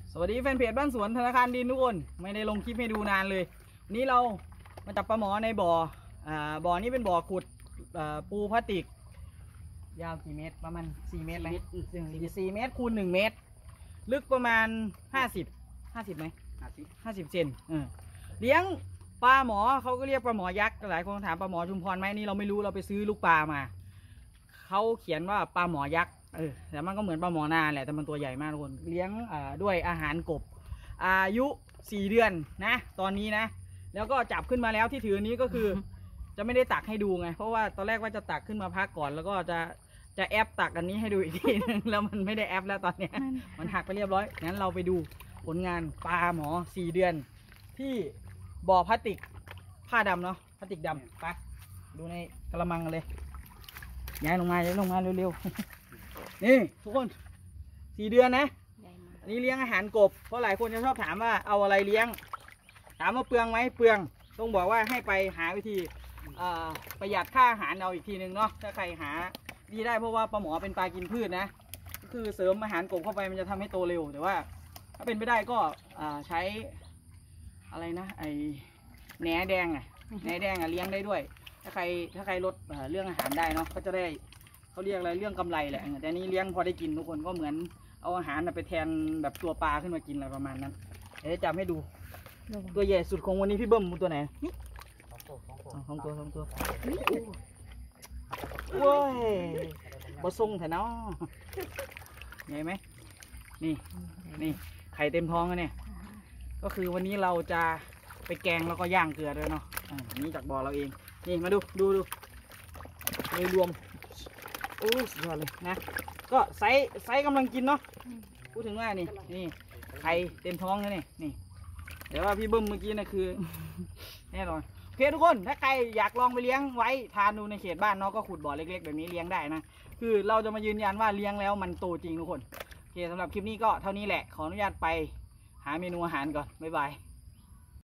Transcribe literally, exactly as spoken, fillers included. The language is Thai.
สวัสดีแฟนเพจบ้านสวนธนาคารดินทุกคนไม่ได้ลงคลิปให้ดูนานเลยวันนี้เรามาจับปลาหมอในบ่ออ่าบ่อนี้เป็นบ่อขุดปูพลาสติกยาวกี่เมตรประมาณสี่เมตรไหมสี่เมตรคูณหนึ่งเมตรลึกประมาณห้าสิบห้าสิบไหมห้าสิบห้าสิบเซนเออเลี้ยงปลาหมอเขาก็เรียกปลาหมอยักษ์หลายคนถามปลาหมอชุมพรไหมนี่เราไม่รู้เราไปซื้อลูกปลามาเขาเขียนว่าปลาหมอยักษ์เออแต่มันก็เหมือนปลาหมอนาแหละแต่มันตัวใหญ่มากทุกคนเลี้ยงด้วยอาหารกบอายุสี่เดือนนะตอนนี้นะแล้วก็จับขึ้นมาแล้วที่ถือนี้ก็คือ จะไม่ได้ตักให้ดูไงเพราะว่าตอนแรกว่าจะตักขึ้นมาพักก่อนแล้วก็จะจะแอปตักอันนี้ให้ดูอีกทีนึงแล้วมันไม่ได้แอปแล้วตอนนี้มันหักไปเรียบร้อยงั้นเราไปดูผลงานปลาหมอสี่เดือนที่บ่อพลาสติกผ้าดำเนาะพลาสติกดำไปดูในกระมังกันเลยย้ายลงมาย้ายลงมาเร็วๆนี่ทุกคนสี่เดือนนะอันนี้เลี้ยงอาหารกบเพราะหลายคนจะชอบถามว่าเอาอะไรเลี้ยงถามว่าเปลืองไหมเปลืองต้องบอกว่าให้ไปหาวิธีประหยัดค่าอาหารเอาอีกทีนึงเนาะถ้าใครหาดีได้เพราะว่าปลาหมอเป็นปลากินพืชนะก็คือเสริมอาหารกบเข้าไปมันจะทำให้โตเร็วแต่ว่าถ้าเป็นไม่ได้ก็ใช้อะไรนะไอแหนแดงอ่ะแหนแดงอ่ะเลี้ยงได้ด้วยถ้าใครถ้าใครลดเรื่องอาหารได้เนาะก็จะได้เขาเรียกอะไรเรื่องกำไรแหละแต่นี้เลี้ยงพอได้กินทุกคนก็เหมือนเอาอาหารไปแทนแบบตัวปลาขึ้นมากินอะไรประมาณนั้นเดี๋ยวจะจับให้ดูตัวใหญ่สุดของวันนี้พี่เบิ้มตัวไหนสองตัวสองตัวโว้ยบะซุงแถวเนาะใหญ่ไหมนี่นี่ไข่เต็มท้องแล้วเนี่ยก็คือวันนี้เราจะไปแกงแล้วก็ย่างเกลือด้วยเนาะอันนี้จากบ่อเราเองนี่มาดูดูดูเลยรวมโอ้สุดยอดเลยนะก็ไซส์ไซส์กำลังกินเนาะพูดถึงว่านี่นี่ไข่เต็มท้องแล้วนี่นี่เดี๋ยวว่าพี่เบิ้มเมื่อกี้นะคือ แน่นอนโอเคทุกคนถ้าใครอยากลองไปเลี้ยงไว้ทานดูในเขตบ้านเนาะก็ขุดบ่อเล็กๆแบบนี้เลี้ยงได้นะคือเราจะมายืนยันว่าเลี้ยงแล้วมันโตจริงทุกคนโอเคสำหรับคลิปนี้ก็เท่านี้แหละขออนุญาตไปหาเมนูอาหารก่อนบ๊ายบาย